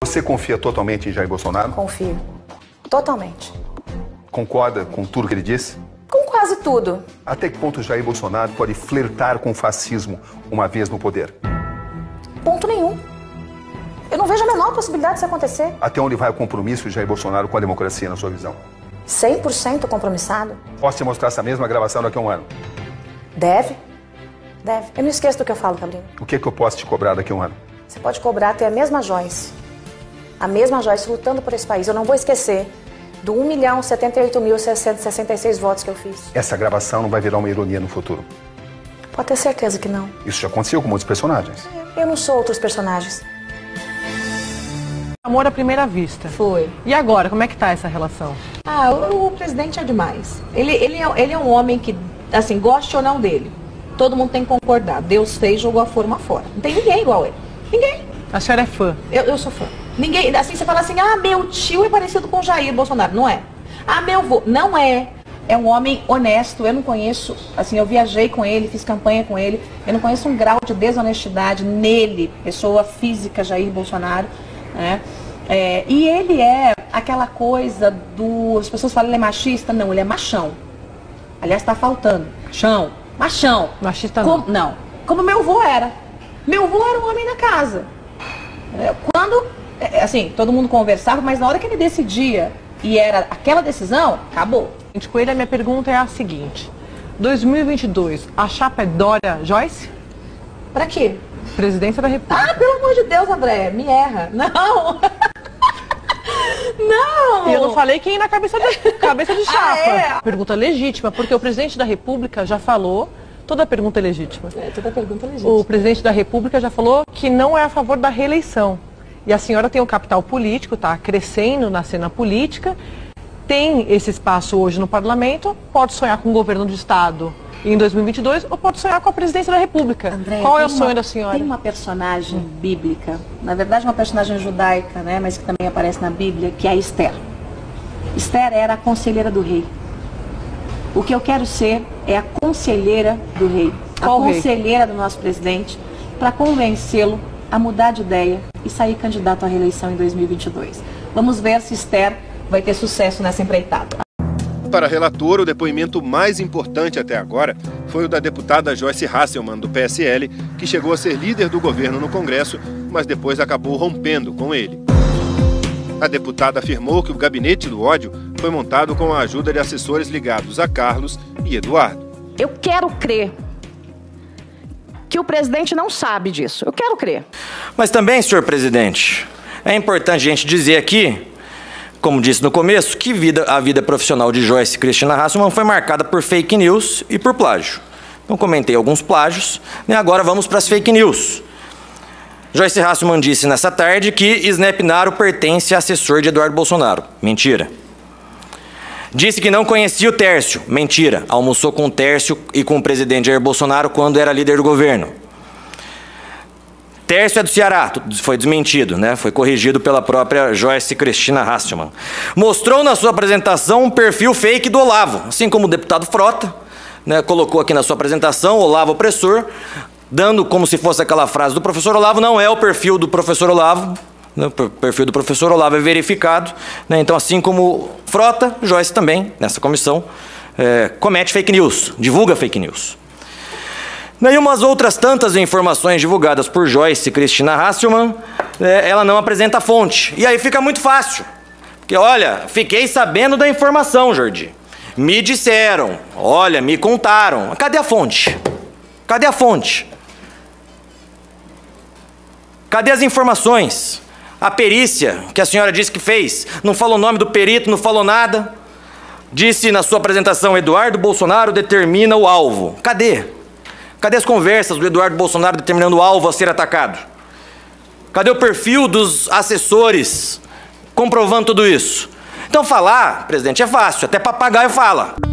Você confia totalmente em Jair Bolsonaro? Confio. Totalmente. Concorda com tudo que ele disse? Com quase tudo. Até que ponto Jair Bolsonaro pode flertar com o fascismo uma vez no poder? Ponto nenhum. Eu não vejo a menor possibilidade disso acontecer. Até onde vai o compromisso de Jair Bolsonaro com a democracia, na sua visão? 100% compromissado. Posso te mostrar essa mesma gravação daqui a um ano? Deve. Deve. Eu não esqueço do que eu falo, Cabrinho. O que eu posso te cobrar daqui a um ano? Você pode cobrar ter a mesma Joyce. A mesma Joyce lutando por esse país. Eu não vou esquecer do 1.078.666 votos que eu fiz. Essa gravação não vai virar uma ironia no futuro? Pode ter certeza que não. Isso já aconteceu com muitos personagens. Eu não sou outros personagens. Amor à primeira vista. Foi. E agora, como é que tá essa relação? Ah, o presidente é demais. Ele é um homem que, assim, goste ou não dele, todo mundo tem que concordar. Deus fez, jogou a forma fora. Não tem ninguém igual ele. Ninguém. A senhora é fã? Eu sou fã. Ninguém, assim, você fala assim, ah, meu tio é parecido com Jair Bolsonaro. Não é. Ah, meu avô. Não é. É um homem honesto. Eu não conheço, assim, eu viajei com ele, fiz campanha com ele. Eu não conheço um grau de desonestidade nele, pessoa física, Jair Bolsonaro, né? E ele é aquela coisa do... As pessoas falam, ele é machista. Não, ele é machão. Aliás, está faltando. Machão. Machão. Machista não. Não. Como meu avô era. Meu avô era um homem da casa. Quando, assim, todo mundo conversava, mas na hora que ele decidia e era aquela decisão, acabou. Com ele, a minha pergunta é a seguinte. 2022, a chapa é Dória Joyce? Pra quê? Presidência da República. Ah, pelo amor de Deus, André, me erra. Não. Não. Eu não falei quem na cabeça de chapa. Ah, é? Pergunta legítima, porque o presidente da República já falou, toda pergunta é legítima. Toda pergunta é legítima. O presidente da República já falou que não é a favor da reeleição. E a senhora tem um capital político, está crescendo na cena política, tem esse espaço hoje no parlamento, pode sonhar com o governo do Estado em 2022 ou pode sonhar com a presidência da República. André, qual é o sonho da senhora? Tem uma personagem bíblica, na verdade uma personagem judaica, né, mas que também aparece na Bíblia, que é a Esther. Esther era a conselheira do rei. O que eu quero ser é a conselheira do rei, Qual a rei? conselheira do nosso presidente, para convencê-lo a mudar de ideia e sair candidato à reeleição em 2022. Vamos ver se Esther vai ter sucesso nessa empreitada. Para a relatora, o depoimento mais importante até agora foi o da deputada Joyce Hasselmann, do PSL, que chegou a ser líder do governo no Congresso, mas depois acabou rompendo com ele. A deputada afirmou que o gabinete do ódio foi montado com a ajuda de assessores ligados a Carlos e Eduardo. Eu quero crer que o presidente não sabe disso. Eu quero crer. Mas também, senhor presidente, é importante a gente dizer aqui, como disse no começo, que a vida profissional de Joyce Cristina Hasselmann foi marcada por fake news e por plágio. Então comentei alguns plágios, e agora vamos para as fake news. Joyce Hasselmann disse nessa tarde que Snep Naro pertence a assessor de Eduardo Bolsonaro. Mentira. Disse que não conhecia o Tércio. Mentira. Almoçou com o Tércio e com o presidente Jair Bolsonaro quando era líder do governo. Tércio é do Ceará. Foi desmentido, né? Foi corrigido pela própria Joyce Cristina Hasselmann. Mostrou na sua apresentação um perfil fake do Olavo, assim como o deputado Frota, né? Colocou aqui na sua apresentação Olavo opressor, dando como se fosse aquela frase do professor Olavo. Não é o perfil do professor Olavo. O perfil do professor Olavo é verificado, né? Então, assim como Frota, Joyce também, nessa comissão, comete fake news, divulga fake news. E umas outras tantas informações divulgadas por Joyce Cristina Hasselmann, ela não apresenta a fonte. E aí fica muito fácil. Porque, olha, fiquei sabendo da informação, Jordi. Me disseram, olha, me contaram. Cadê a fonte? Cadê a fonte? Cadê as informações? A perícia que a senhora disse que fez, não falou o nome do perito, não falou nada. Disse na sua apresentação, Eduardo Bolsonaro determina o alvo. Cadê? Cadê as conversas do Eduardo Bolsonaro determinando o alvo a ser atacado? Cadê o perfil dos assessores comprovando tudo isso? Então falar, presidente, é fácil, até papagaio fala.